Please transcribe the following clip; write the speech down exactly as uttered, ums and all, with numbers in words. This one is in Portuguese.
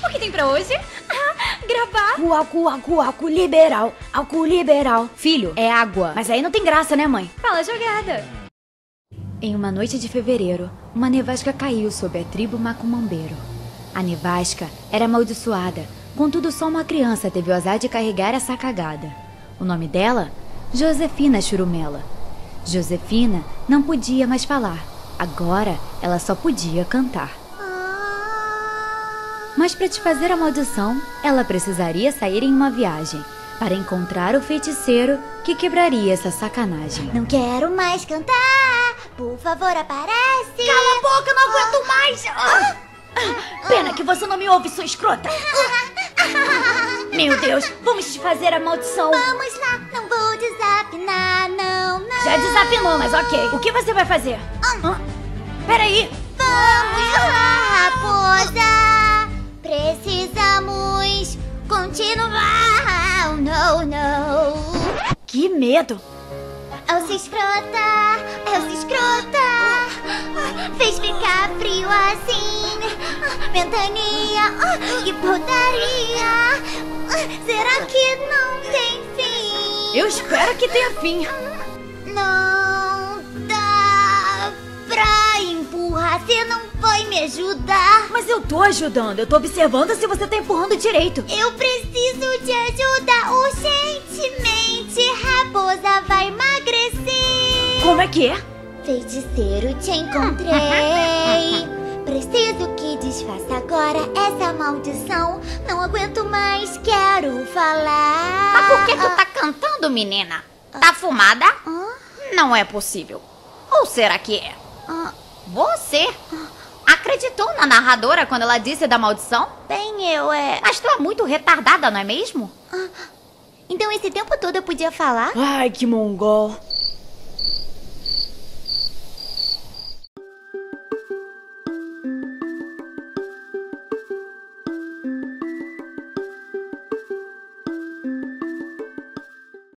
O que tem pra hoje? Ah, gravar. Álcool, álcool, álcool, álcool liberal. Álcool liberal. Filho, é água. Mas aí não tem graça, né, mãe? Fala a jogada. Em uma noite de fevereiro, uma nevasca caiu sobre a tribo macumambeiro. A nevasca era amaldiçoada, contudo só uma criança teve o azar de carregar essa cagada. O nome dela? Josefina Churumela. Josefina não podia mais falar. Agora ela só podia cantar. Mas para desfazer a maldição, ela precisaria sair em uma viagem para encontrar o feiticeiro que quebraria essa sacanagem. Não quero mais cantar, por favor aparece. Cala a boca, não aguento mais! Ah! Pena que você não me ouve, sua escrota! Meu Deus, vamos desfazer a maldição! Vamos lá, não vou desafinar, não, não. Já desafinou, mas ok. O que você vai fazer? Hã? Peraí! Vamos lá, raposa. Precisamos continuar. Oh, não, não. Que medo! Elsa escrota, Elsa escrota. Fez ficar frio assim. Ventania, que putaria. Será que não tem fim? Eu espero que tenha fim. Não dá pra empurrar, você não vai me ajudar. Mas eu tô ajudando, eu tô observando se você tá empurrando direito. Eu preciso te ajudar urgentemente. Raposa vai emagrecer. Como é que é? Feiticeiro, te encontrei. Preciso que desfaça agora essa maldição. Não aguento mais, quero falar. Mas por que tu tá cantando, menina? Tá fumada? Não é possível. Ou será que é? Você acreditou na narradora quando ela disse da maldição? Bem, eu é... Mas tu é muito retardada, não é mesmo? Então esse tempo todo eu podia falar? Ai, que mongol.